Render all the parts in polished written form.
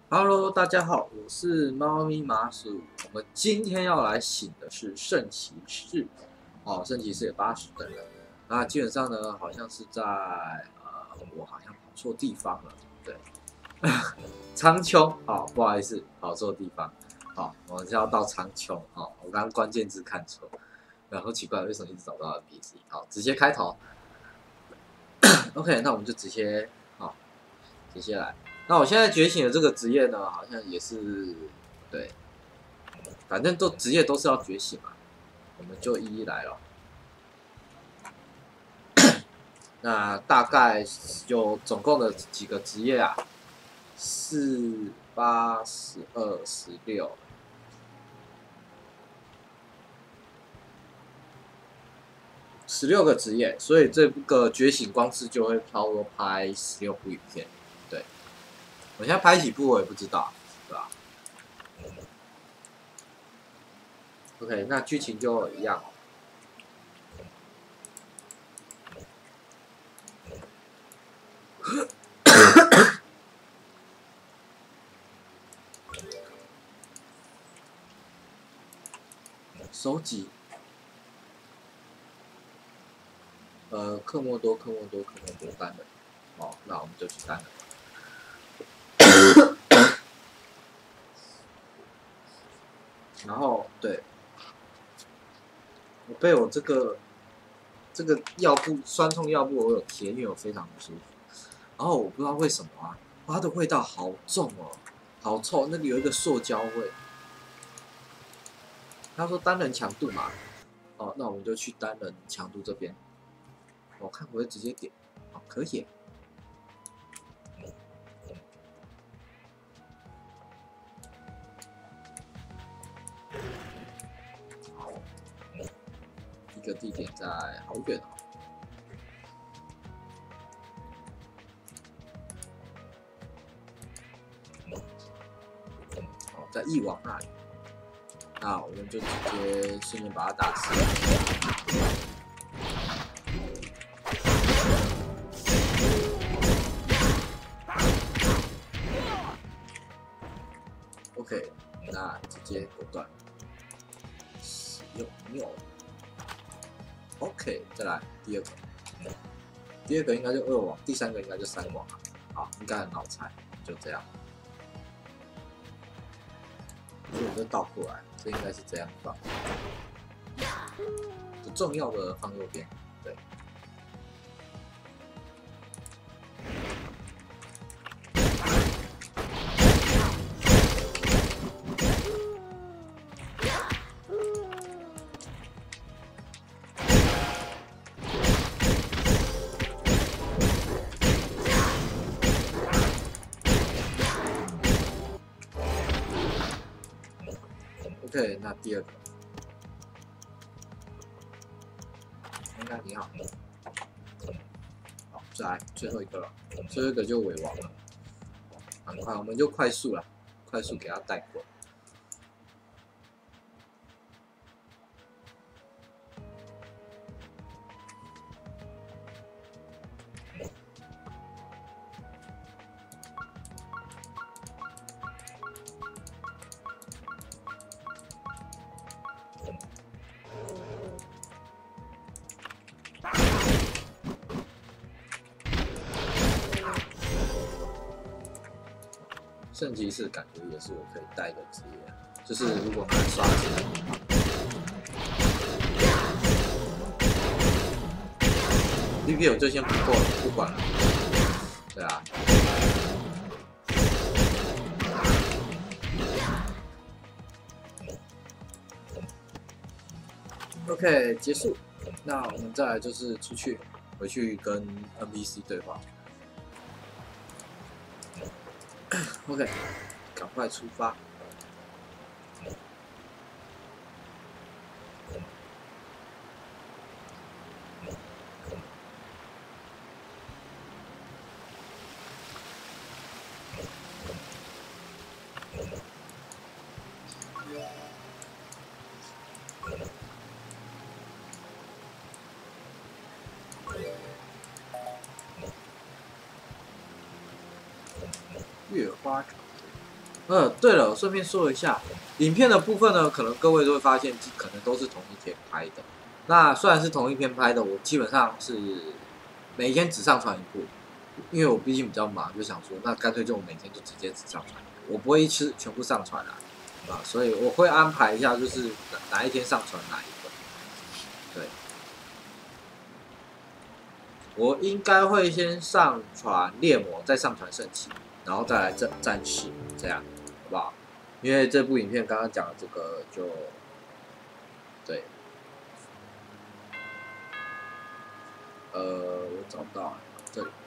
Hello，大家好，我是猫咪麻薯。我们今天要来醒的是圣骑士，圣骑士也80等了。那基本上呢，好像是在我好像跑错地方了，对，苍穹，不好意思，跑错地方。我们是要到苍穹，我刚刚关键字看错，然后奇怪为什么一直找不到 NPC，直接开头。OK，那我们就直接来。那我现在觉醒的这个职业呢，好像也是对，反正职业都是要觉醒嘛，我们就一一来了。那大概有总共的几个职业啊？4、8、12、16。16个职业，所以这个觉醒光是就会差不多拍16部影片。对，我现在拍几部我也不知道，对吧？OK，那剧情就一样。收集，科莫多单人，那我们就去单人。然后对，我被我这个药布酸痛药布我有贴，因为我非常不舒服。然后我不知道为什么啊，它的味道好重哦，好臭，那里有一个塑胶味。他说单人强度嘛，那我们就去单人强度这边。我看我会直接点，可以。好，一个地点在好远哦。在翼王那里，那我们就直接顺便把它打死。OK， 那直接果断使用钮。OK， 再来第二个，第二个应该就2网，第三个应该就3网了。好，应该很好猜，就这样。所以我就倒过来，这应该是这样放。不重要的放右边，对。OK， 那第二个应该挺好。好，再来最后一个了，最后一个就尾王了。很快，我们就快速了，快速给他带过。圣骑士感觉也是我可以带的职业，就是如果难刷起来的话。VP 我就先不管了，对啊。OK， 结束。那我们再来就是回去跟 NPC 对话。OK， 赶快出发。月花场。 对了，顺便说一下，影片的部分呢，可能各位都会发现，可能都是同一天拍的。那虽然是同一天拍的，我基本上是每天只上传一部，因为我毕竟比较忙，就想说，那干脆就每天就直接只上传，我不会一次全部上传啊，所以我会安排一下，就是哪一天上传哪一个。对，我应该会先上传猎魔，再上传圣骑，然后再来战士，这样好不好？因为这部影片刚刚讲的这个就对，我找不到了，这里。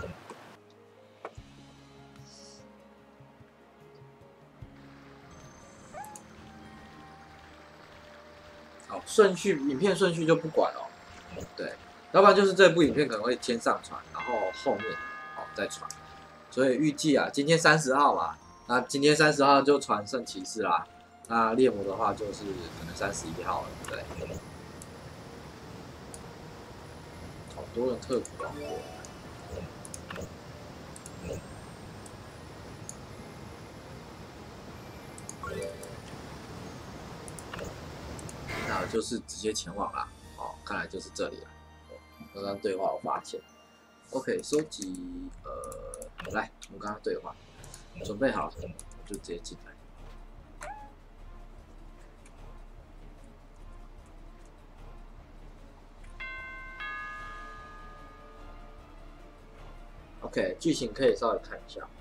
好，影片顺序就不管了，对，要不然就是这部影片可能会先上传，然后后面好再传，所以预计啊，今天30号嘛，那今天30号就传圣骑士啦，那猎魔的话就是可能31号了，对，好多人特苦啊。那就是直接前往啦。哦，看来就是这里了。刚刚对话我发现 ，OK， 收集来，我们刚刚对话，准备好，我就直接进来。OK， 剧情可以稍微看一下。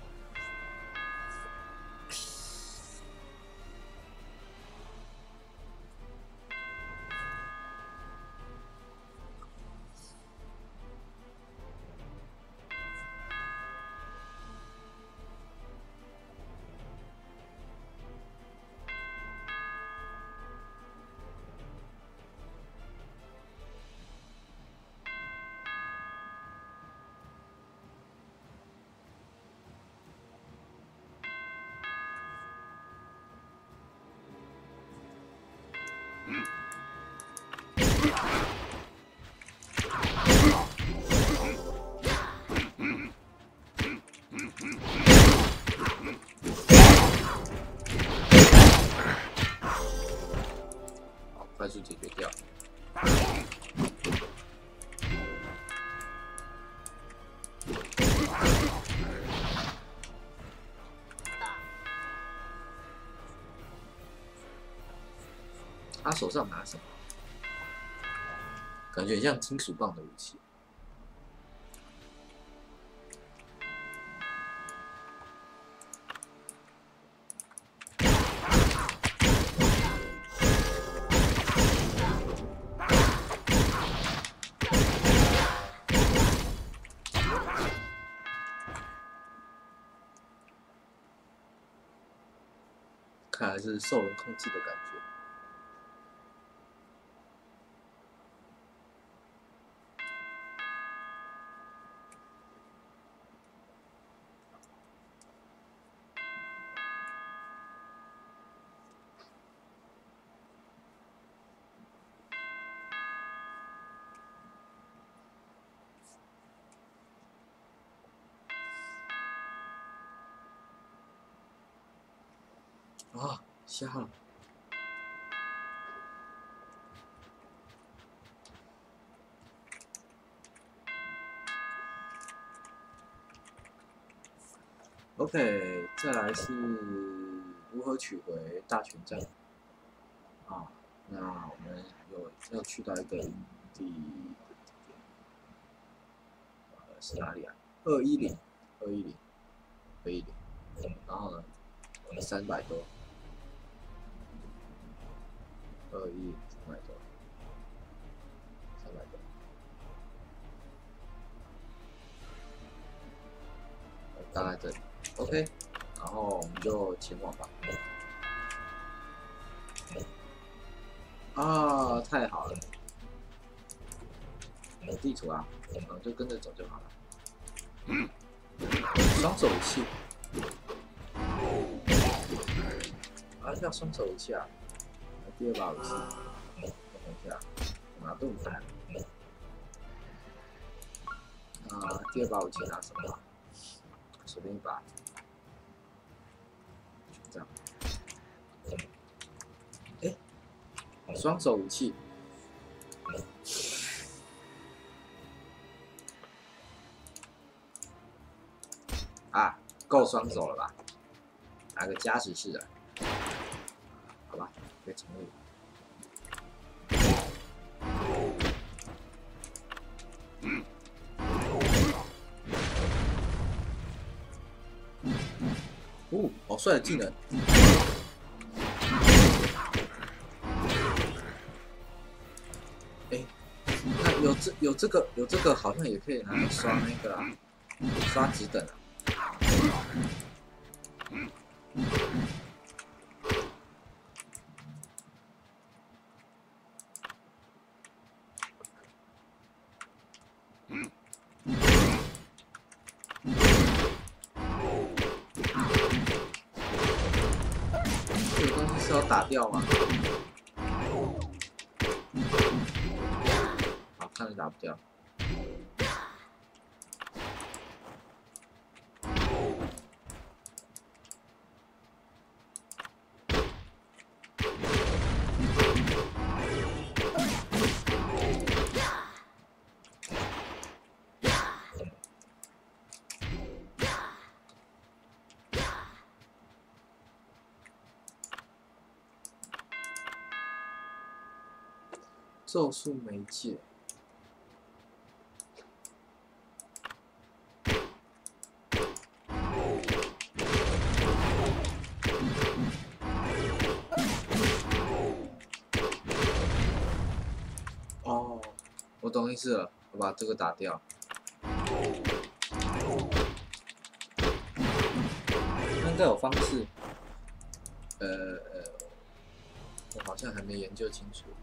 好，快速解决掉。他手上拿什么？感觉像金属棒的武器。看来是受人控制的感觉。啊，瞎了。OK， 再来是如何取回大权杖啊？那我们要去到一个地，是哪里啊？210，然后呢，300多，210，300多，300多，大概这里。OK， 然后我们就前往吧。啊，太好了，有地图啊，就跟着走就好了。双手武器，啊，要双手武器啊！第2把武器，等一下，拿盾牌。第2把武器拿什么？随便一把。 这样。哎，双手武器。啊，够双手了吧？拿个加持式的，好吧，可以重录。哦，好帅的技能！哎，那有这个，好像也可以拿来刷那个啊，刷职等啊。这个东西是要打掉吗？好，看着打不掉。咒术媒介。哦，我懂意思了，我把这个打掉。应该有方式。我好像还没研究清楚。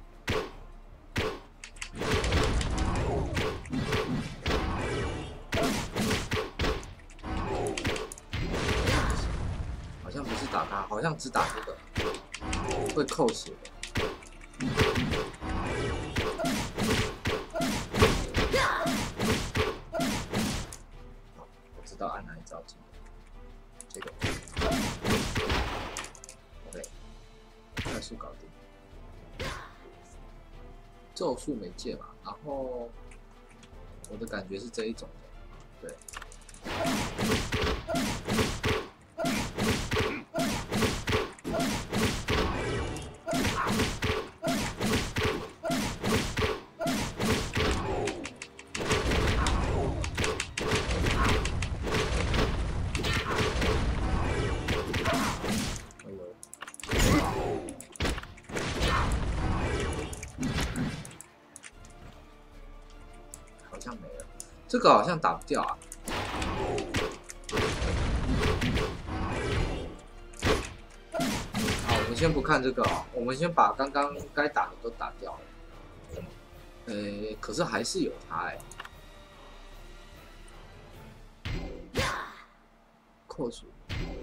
好像不是打他，好像只打这个，会扣血的。我知道按哪一招技能，这个 ，OK， 快速搞定。咒术媒介嘛，然后我的感觉是这一种的，对。好像没了，这个好像打不掉啊。好，我们先不看这个哦，我们先把刚刚该打的都打掉了。可是还是有他哎。扣除。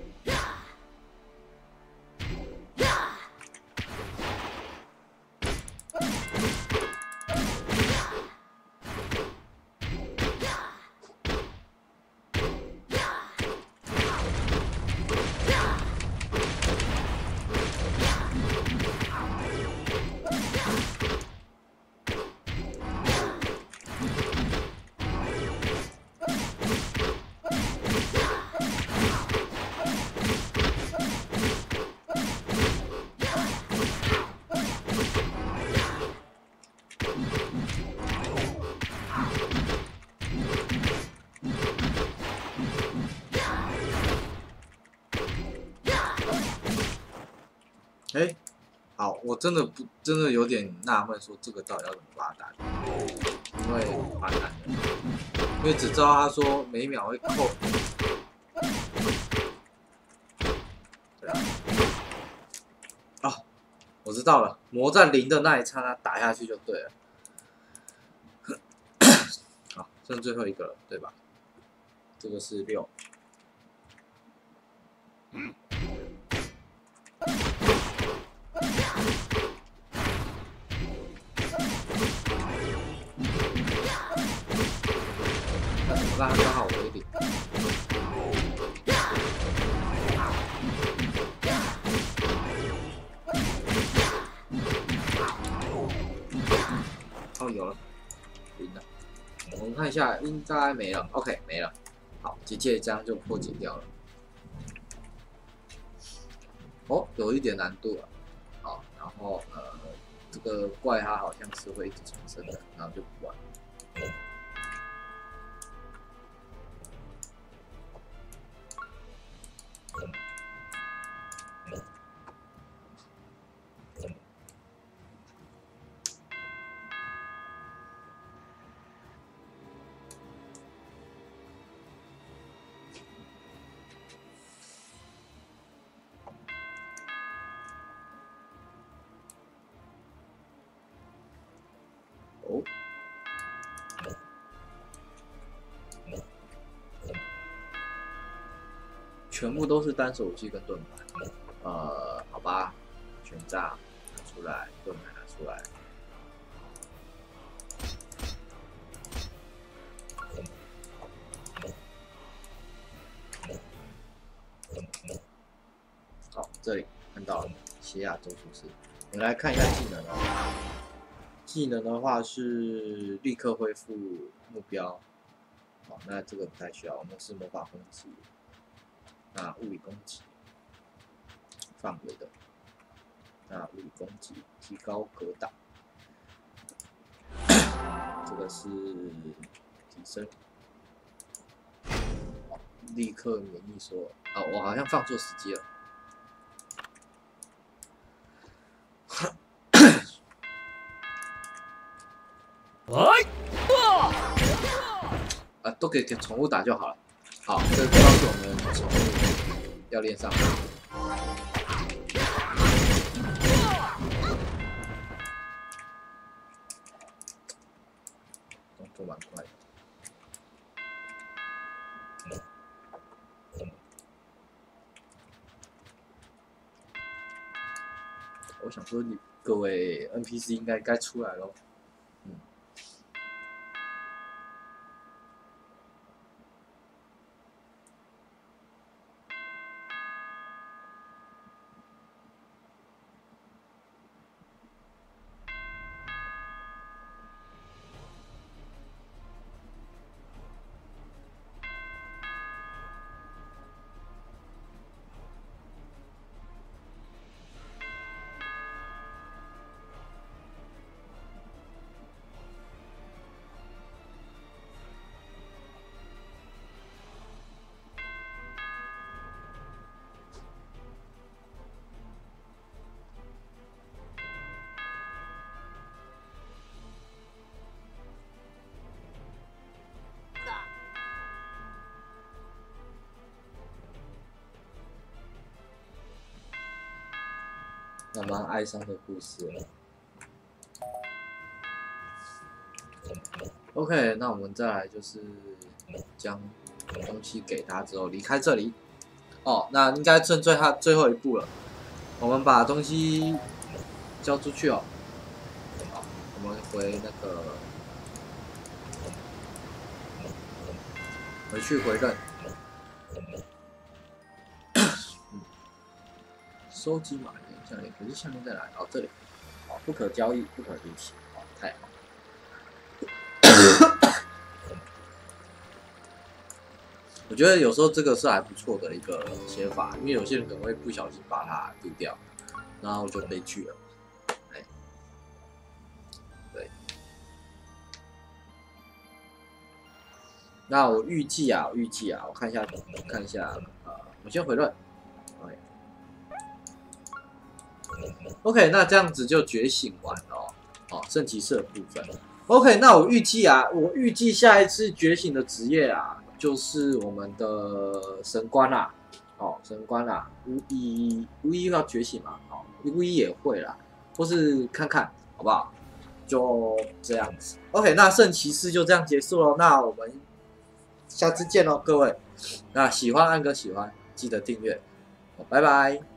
哎，好，我真的有点纳闷，说这个到底要怎么把它打掉？因为蛮难的，因为只知道他说每秒会扣。对啊，啊，我知道了，魔在0的那一刹那打下去就对了。好，剩最后一个了，对吧？这个是6。让他刚好我一点。 有了，赢了。我们看一下，应该没了。OK， 没了。好，结界这样就破解掉了。哦，有一点难度了。好，然后这个怪它好像是会一直重生的，然后就不玩。哦，全部都是单手武器跟盾牌。好吧，权杖拿出来，盾牌拿出来。好，这里看到了西亚咒术师。我们来看一下技能哦。技能的话是立刻恢复目标。好，那这个不太需要，我们是魔法攻击。那物理攻击范围的，那物理攻击提高格挡，这个是提升，立刻免疫所有。哦，我好像放错时机了。都给宠物打就好了。好，这个地方是我们宠物要练上。动作蛮快的。我想说，各位 NPC 应该出来咯。那蛮哀伤的故事了。OK， 那我们再来就是将东西给他之后离开这里。哦，那应该剩最后一步了。我们把东西交出去哦。好，我们回那个回去回任。收集马眼项链，可是项链在哪里？哦，这里。好，不可交易，不可离奇。好，太好。我觉得有时候这个是还不错的一个写法，因为有些人可能会不小心把它丢掉，然后就悲剧了。哎，对。那我预计啊，我看一下，我先回论。OK， 那这样子就觉醒完了哦。哦，圣骑士的部分。OK， 那我预计下一次觉醒的职业啊，就是我们的神官啦。哦，神官啦，巫医要觉醒嘛？哦，巫医也会啦，或是看看好不好？就这样子。OK， 那圣骑士就这样结束了。那我们下次见喽，各位。那喜欢按个喜欢，记得订阅。拜拜。